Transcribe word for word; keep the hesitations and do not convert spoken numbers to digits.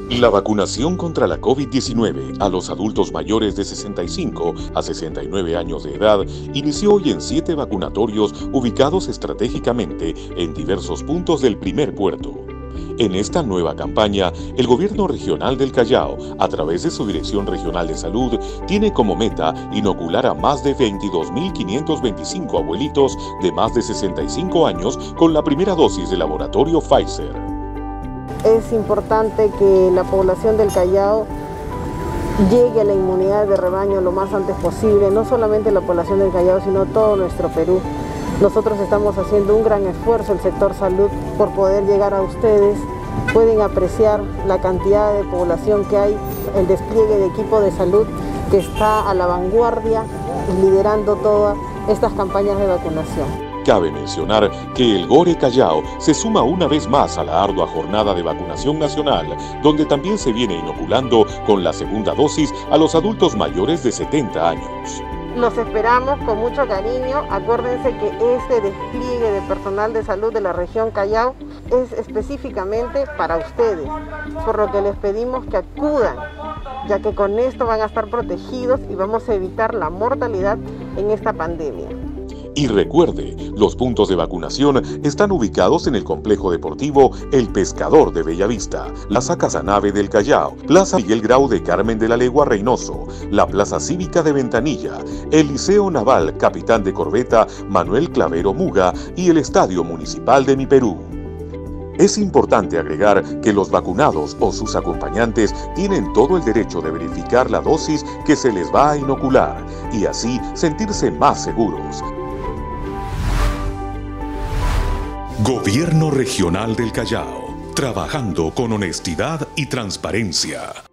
La vacunación contra la COVID diecinueve a los adultos mayores de sesenta y cinco a sesenta y nueve años de edad inició hoy en siete vacunatorios ubicados estratégicamente en diversos puntos del primer puerto. En esta nueva campaña, el Gobierno Regional del Callao, a través de su Dirección Regional de Salud, tiene como meta inocular a más de veintidós mil quinientos veinticinco abuelitos de más de sesenta y cinco años con la primera dosis del laboratorio Pfizer. Es importante que la población del Callao llegue a la inmunidad de rebaño lo más antes posible, no solamente la población del Callao, sino todo nuestro Perú. Nosotros estamos haciendo un gran esfuerzo, el sector salud, por poder llegar a ustedes. Pueden apreciar la cantidad de población que hay, el despliegue de equipo de salud que está a la vanguardia y liderando todas estas campañas de vacunación. Cabe mencionar que el Gore Callao se suma una vez más a la ardua jornada de vacunación nacional, donde también se viene inoculando con la segunda dosis a los adultos mayores de setenta años. Los esperamos con mucho cariño. Acuérdense que este despliegue de personal de salud de la región Callao es específicamente para ustedes, por lo que les pedimos que acudan, ya que con esto van a estar protegidos y vamos a evitar la mortalidad en esta pandemia. Y recuerde, los puntos de vacunación están ubicados en el complejo deportivo El Pescador de Bellavista, Plaza Casanave del Callao, Plaza Miguel Grau de Carmen de la Legua Reynoso, la Plaza Cívica de Ventanilla, el Liceo Naval Capitán de Corbeta Manuel Clavero Muga y el Estadio Municipal de Mi Perú. Es importante agregar que los vacunados o sus acompañantes tienen todo el derecho de verificar la dosis que se les va a inocular y así sentirse más seguros. Gobierno Regional del Callao, trabajando con honestidad y transparencia.